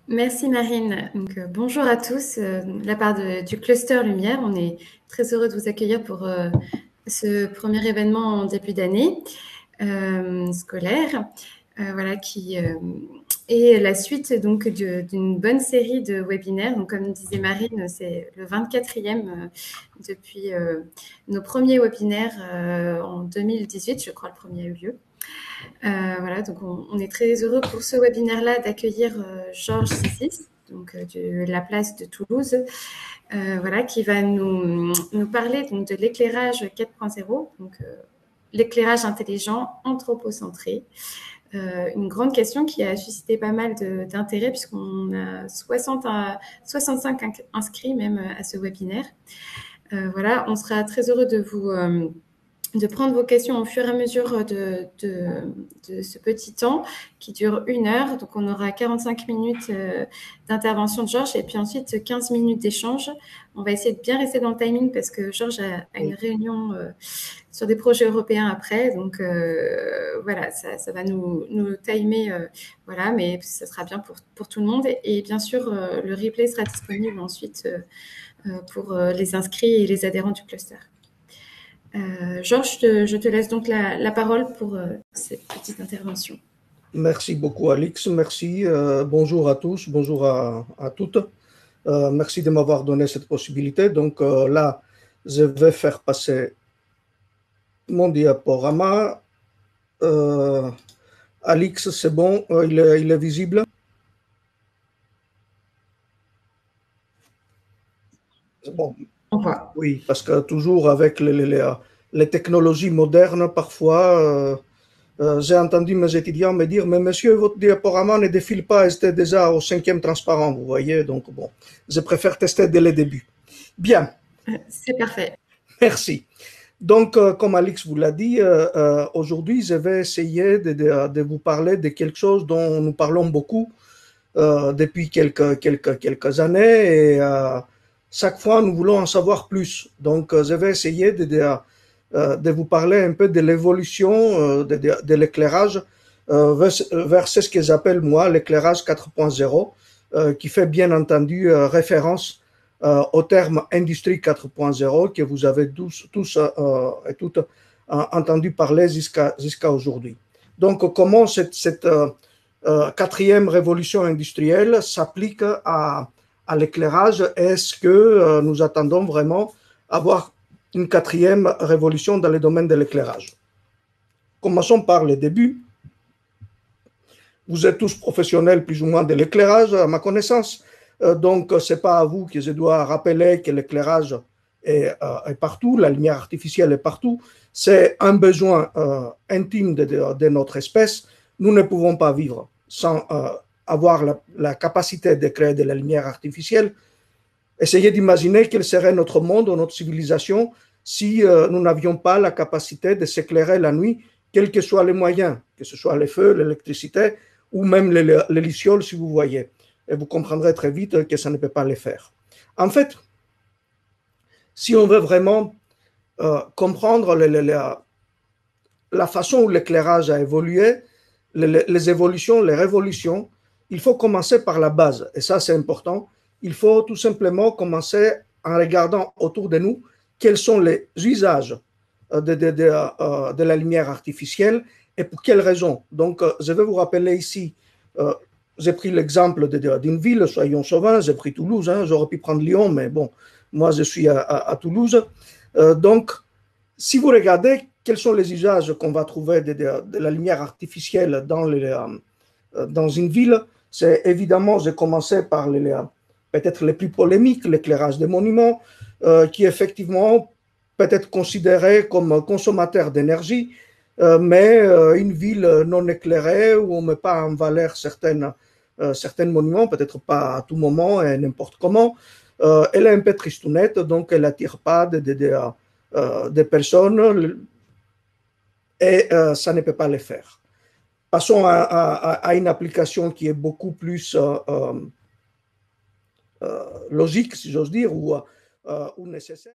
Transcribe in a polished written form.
Merci Marine. Donc, bonjour à tous. De la part du Cluster Lumière, on est très heureux de vous accueillir pour ce premier événement en début d'année scolaire, voilà, qui est la suite donc d'une bonne série de webinaires. Donc, comme disait Marine, c'est le 24e depuis nos premiers webinaires en 2018, je crois le premier a eu lieu. Voilà, donc on est très heureux pour ce webinaire-là d'accueillir Georges Sissis, donc de la place de Toulouse, voilà, qui va nous parler donc de l'éclairage 4.0, donc l'éclairage intelligent anthropocentré. Une grande question qui a suscité pas mal d'intérêt puisqu'on a 65 inscrits même à ce webinaire. Voilà, on sera très heureux de prendre vos questions au fur et à mesure de ce petit temps qui dure 1 heure. Donc, on aura 45 minutes d'intervention de Georges et puis ensuite 15 minutes d'échange. On va essayer de bien rester dans le timing parce que Georges a une réunion sur des projets européens après. Donc, voilà, ça va nous timer, voilà, mais ça sera bien pour tout le monde. Et bien sûr, le replay sera disponible ensuite pour les inscrits et les adhérents du cluster. Georges, je te laisse donc la parole pour cette petite intervention. Merci beaucoup, Alix. Merci. Bonjour à tous, bonjour à toutes. Merci de m'avoir donné cette possibilité. Donc là, je vais faire passer mon diaporama. Alix, c'est bon, il est visible? C'est bon. Au revoir. Oui, parce que toujours avec les technologies modernes, parfois, j'ai entendu mes étudiants me dire, mais monsieur, votre diaporama ne défile pas, c'était déjà au 5e transparent, vous voyez, donc bon, je préfère tester dès le début. Bien. C'est parfait. Merci. Donc, comme Alix vous l'a dit, aujourd'hui, je vais essayer de vous parler de quelque chose dont nous parlons beaucoup depuis quelques années et chaque fois, nous voulons en savoir plus. Donc, je vais essayer de vous parler un peu de l'évolution de l'éclairage vers ce que j'appelle, moi, l'éclairage 4.0, qui fait bien entendu référence au terme industrie 4.0 que vous avez tous et toutes entendu parler jusqu'à aujourd'hui. Donc, comment cette quatrième révolution industrielle s'applique à l'éclairage? Est-ce que nous attendons vraiment avoir une quatrième révolution dans le domaine de l'éclairage? Commençons par le début. Vous êtes tous professionnels plus ou moins de l'éclairage, à ma connaissance. Donc, ce n'est pas à vous que je dois rappeler que l'éclairage est partout, la lumière artificielle est partout. C'est un besoin intime de notre espèce. Nous ne pouvons pas vivre sans avoir la capacité de créer de la lumière artificielle. Essayez d'imaginer quel serait notre monde ou notre civilisation si nous n'avions pas la capacité de s'éclairer la nuit, quels que soient les moyens, que ce soit les feux, l'électricité ou même les lucioles, si vous voyez. Et vous comprendrez très vite que ça ne peut pas les faire. En fait, si on veut vraiment comprendre la façon où l'éclairage a évolué, les évolutions, les révolutions, il faut commencer par la base. Et ça, c'est important. Il faut tout simplement commencer en regardant autour de nous quels sont les usages de la lumière artificielle et pour quelles raisons. Donc, je vais vous rappeler ici, j'ai pris l'exemple d'une ville, soyons chauvins, j'ai pris Toulouse, hein, j'aurais pu prendre Lyon, mais bon, moi je suis à Toulouse. Donc, si vous regardez quels sont les usages qu'on va trouver de la lumière artificielle dans une ville, c'est évidemment, j'ai commencé par peut-être les plus polémiques, l'éclairage des monuments, qui effectivement peut être considéré comme consommateur d'énergie, mais une ville non éclairée où on ne met pas en valeur certains monuments, peut-être pas à tout moment et n'importe comment, elle est un peu tristounette, donc elle n'attire pas des personnes et ça ne peut pas le faire. Passons à une application qui est beaucoup plus logique, si j'ose dire, ou nécessaire.